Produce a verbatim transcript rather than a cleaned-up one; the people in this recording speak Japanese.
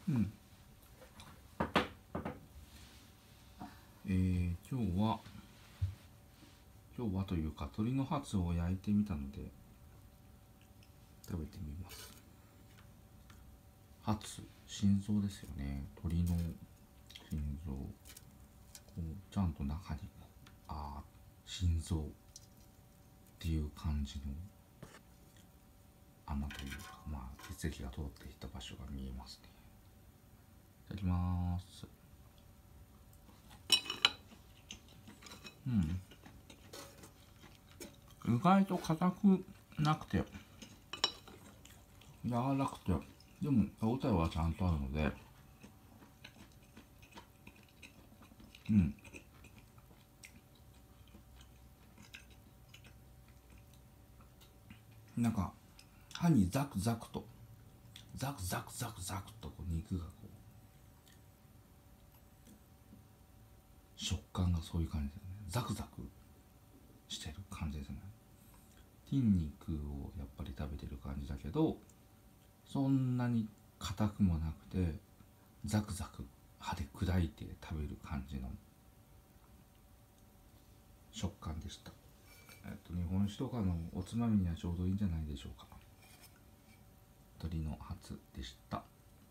うんえー、今日は今日はというか鶏のハツを焼いてみたので食べてみます。ハツ、心臓ですよね。鶏の心臓、こうちゃんと中にあ心臓っていう感じの穴というか、まあ血液が通っていった場所が見えますね。いただきます。うん、意外と硬くなくて柔らかくて、でも歯応えはちゃんとあるので、うんなんか歯にザクザクとザクザクザクザクとこう肉がこう食感がそういう感じですね。ザクザクしてる感じですね。筋肉をやっぱり食べてる感じだけど、そんなに硬くもなくてザクザク歯で砕いて食べる感じの食感でした。えっと日本酒とかのおつまみにはちょうどいいんじゃないでしょうか。鶏のハツでした。